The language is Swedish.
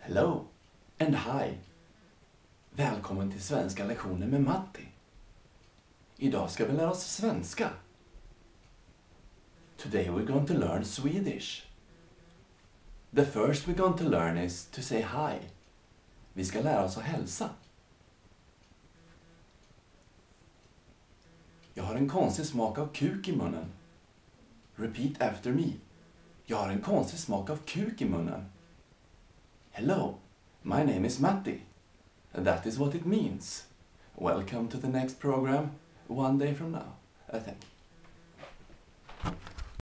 Hello and hi! Välkommen till svenska lektioner med Matti. Idag ska vi lära oss svenska. Today we're going to learn Swedish. The first we're going to learn is to say hi. Vi ska lära oss att hälsa. Jag har en konstig smak av kuk i munnen. Repeat after me. Jag har en konstig smak av kuk i munnen. Hello, my name is Matti. That is what it means. Welcome to the next program, one day from now, I think.